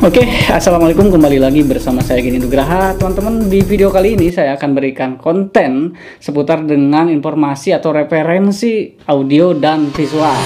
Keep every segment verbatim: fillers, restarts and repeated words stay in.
Oke, assalamualaikum, kembali lagi bersama saya Geni Nugraha. Teman-teman, di video kali ini saya akan berikan konten seputar dengan informasi atau referensi audio dan visual.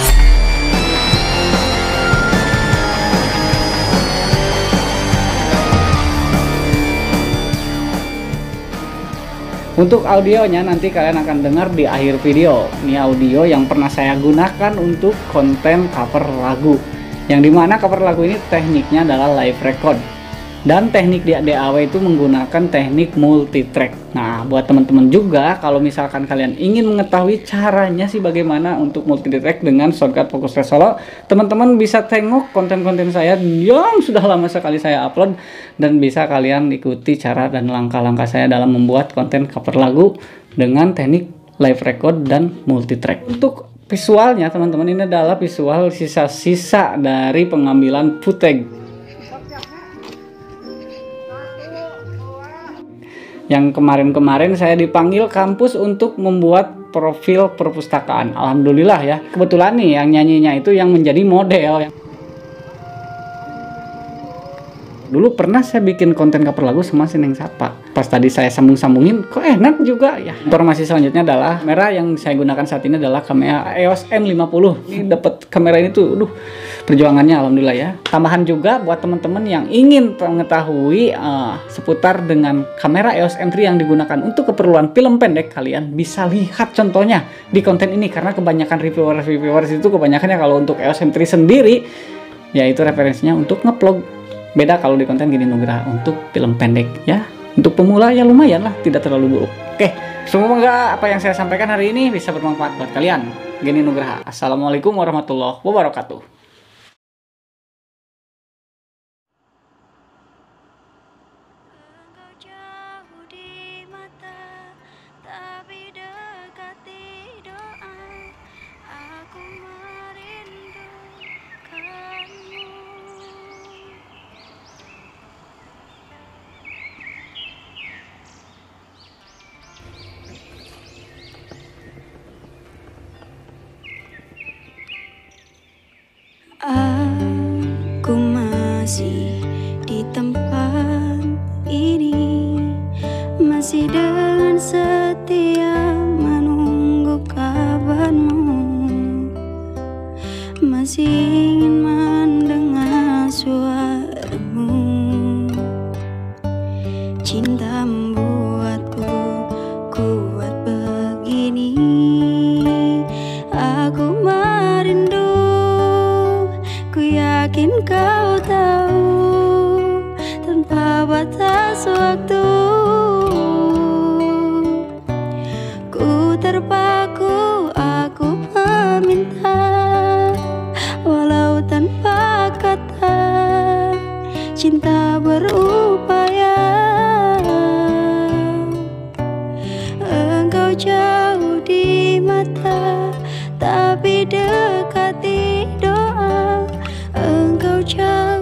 Untuk audionya nanti kalian akan dengar di akhir video. Ini audio yang pernah saya gunakan untuk konten cover lagu, yang dimana cover lagu ini tekniknya adalah live record, dan teknik di D A W itu menggunakan teknik multi track. Nah, buat teman-teman juga, kalau misalkan kalian ingin mengetahui caranya sih bagaimana untuk multi track dengan Shotcut Focus Rate Solo, teman-teman bisa tengok konten-konten saya yang sudah lama sekali saya upload, dan bisa kalian ikuti cara dan langkah-langkah saya dalam membuat konten cover lagu dengan teknik live record dan multi track. Untuk visualnya, teman-teman, ini adalah visual sisa-sisa dari pengambilan footage yang kemarin-kemarin saya dipanggil kampus untuk membuat profil perpustakaan. Alhamdulillah ya, kebetulan nih yang nyanyinya itu yang menjadi model. Dulu pernah saya bikin konten cover lagu sama si Neng Sapa. Pas tadi saya sambung-sambungin, kok enak juga ya. Informasi selanjutnya adalah kamera yang saya gunakan saat ini adalah kamera E O S M lima puluh. Ini dapat kamera ini tuh, aduh, perjuangannya alhamdulillah ya. Tambahan juga buat teman-teman yang ingin mengetahui uh, seputar dengan kamera E O S M tiga yang digunakan untuk keperluan film pendek, kalian bisa lihat contohnya di konten ini, karena kebanyakan reviewers-reviewers itu kebanyakannya kalau untuk E O S M tiga sendiri, yaitu referensinya untuk ngevlog. Beda kalau di konten Geni Nugraha untuk film pendek ya. Untuk pemula ya lumayan lah, tidak terlalu buruk. Oke, semoga apa yang saya sampaikan hari ini bisa bermanfaat buat kalian. Geni Nugraha. Assalamualaikum warahmatullahi wabarakatuh. Aku masih di tempat ini, masih dengan setia menunggu kabarmu, masih ingin mendengar suaramu. Cinta membuatku kuat begini, aku merindu. Ku yakin kau tahu, tanpa batas waktu ku terpaku, aku meminta, walau tanpa kata, cinta berupaya. Engkau jauh di mata, tapi dekat di doa. Engkau jauh